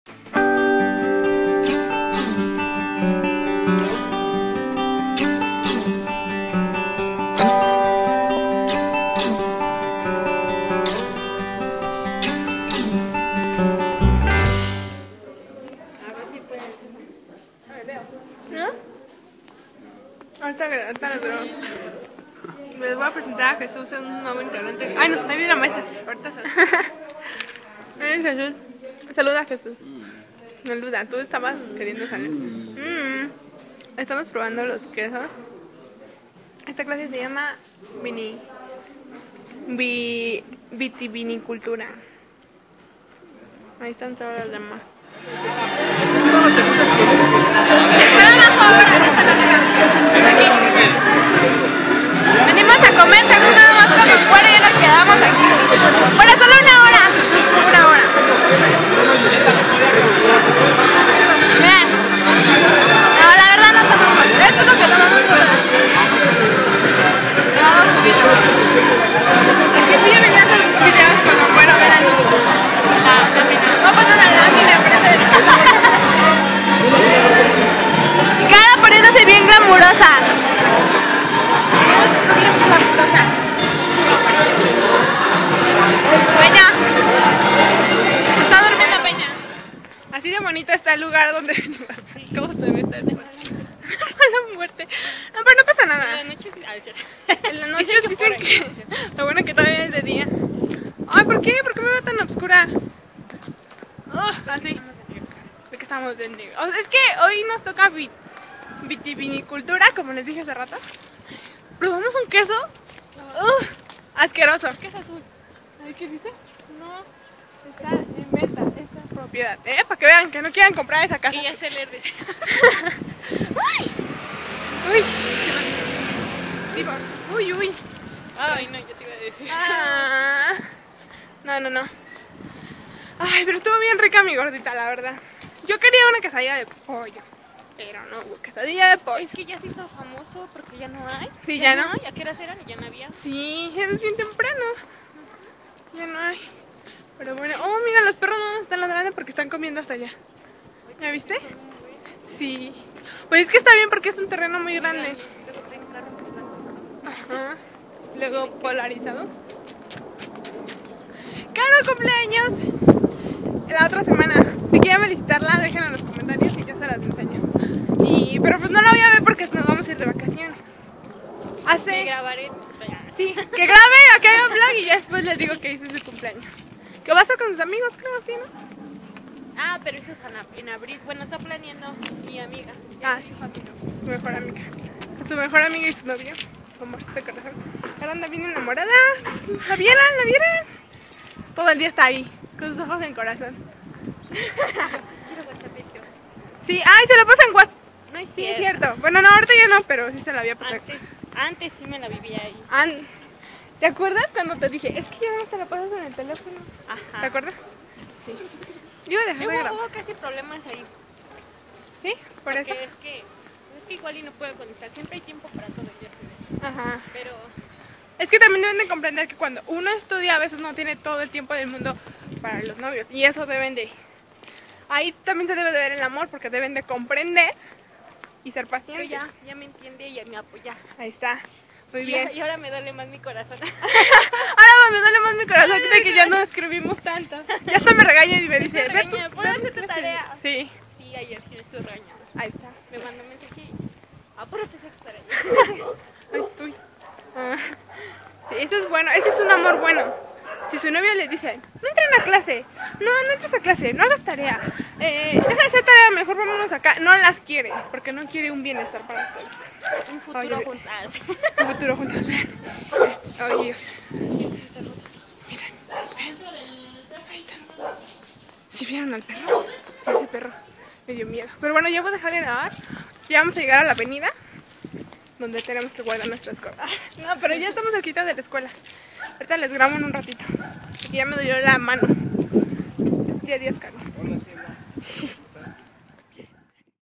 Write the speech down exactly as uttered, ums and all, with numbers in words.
Les voy a presentar a Jesús, en un nuevo integrante. Ay, no, ahí viene la maestra. Ahorita Ay, Jesús. Saluda a Jesús. Saluda, tú estabas queriendo salir. Mm. Estamos probando los quesos. Esta clase se llama vini, vi, vitivinicultura. Ahí están todas las demás. Venimos a comer, según nada más como fuera y nos quedamos aquí. Bueno, solo una hora. Una hora. Vean. No, la verdad no tomamos. Esto es lo que tomamos. Tomamos juguito. Es que sí, yo venía a hacer videos cuando fuera a ver a luz. No poner una lámina enfrente de cara poniéndose bien glamurosa. Peña. Está durmiendo Peña. Así de bonito está el lugar donde venimos. ¿Cómo se ve? La muerte. No, pero no pasa nada. En la noche, a veces. En la noche dicen que lo bueno que todavía es de día. Ay, ¿por qué? ¿Por qué me veo tan oscura? Oh, así. De que estamos de negro. O sea, es que hoy nos toca vit vitivinicultura, como les dije hace rato. Probamos un queso. Uh, asqueroso. ¿Qué es azul? ¿Ay, qué dice? No, está en venta esta propiedad. ¿Eh? Para que vean que no quieran comprar esa casa. Y ya se le dice. Uy. Uy. Sí, va. Uy, uy. Ay, no, yo te iba a decir. Ah. No, no, no. Ay, pero estuvo bien rica mi gordita, la verdad. Yo quería una quesadilla de pollo, pero no hubo quesadilla de pollo. Es que ya se hizo famoso porque ya no hay. Sí, ya, ya no. ¿A qué horas eran y ya no había? Sí, eres bien temprano. Ya no hay. Pero bueno, oh, mira, los perros no nos están ladrando porque están comiendo hasta allá. ¿Ya viste? Sí. Pues es que está bien porque es un terreno muy grande. Ajá. Luego polarizado. ¡Caro cumpleaños! La otra semana. Si quieren felicitarla, déjenla en los comentarios y yo se las enseño. Y, pero pues no la voy a ver porque nos vamos a ir de vacaciones. Hace... Que grabaré. Sí, que grabe, que haga vlog y ya después les digo que hice su cumpleaños. Que va a estar con sus amigos, creo, ¿sí, no? Ah, pero eso es en abril. Bueno, está planeando mi amiga. Ah, sí, su mejor amiga. Su mejor amiga y su novio. Como este corazón. Ahora anda bien enamorada. ¿La vieron? ¿La vieron? Todo el día está ahí, con sus ojos en corazón. Sí, ay, se lo pasa en WhatsApp. No es Sí, cierto. es cierto. Bueno, no, ahorita ya no, pero sí se la había pasado. Antes, antes sí me la vivía ahí. An ¿Te acuerdas cuando te dije, es que ya no te la pasas en el teléfono? Ajá. ¿Te acuerdas? Sí. Yo iba a dejar de Hubo, grabar. hubo casi problemas ahí. ¿Sí? Por eso. Porque es que, es que igual y no puedo conectar. Siempre hay tiempo para todo. Yo sé. Ajá. Pero Es que también deben de comprender que cuando uno estudia a veces no tiene todo el tiempo del mundo para los novios. Y eso deben de... Ahí también se debe de ver el amor porque deben de comprender y ser Pero pacientes. ya, ya me entiende y me apoya. Ahí está. Muy Y, bien. y ahora me duele más mi corazón. Ahora me duele más mi corazón de que ya no escribimos tanto. Ya hasta me regaña y me dice, ve tus, ¿Puedo hacer tu tarea? Sí, Sí, ayer sí me estuve regañando. ahí está. Me mandó un mensaje y apúrate a hacer tu tarea. Ay, uy. Ah, sí, eso es bueno, ese es un amor bueno. Si su novio le dice, no entres a clase, no, no entres a clase, no hagas tarea, eh, deja de hacer tarea, mejor vámonos acá. No las quiere, porque no quiere un bienestar para ustedes. Un futuro Oye, juntas. Un futuro juntos, vean. Este, oh, Dios. Miren, vean. Ahí están. ¿Sí vieron al perro? Ese perro me dio miedo. Pero bueno, ya voy a dejar de grabar. Ya vamos a llegar a la avenida donde tenemos que guardar nuestras cosas. No, pero ya estamos cerquita de la escuela. Ahorita les grabo en un ratito. Y ya me dolió la mano. Y adiós, Carlos.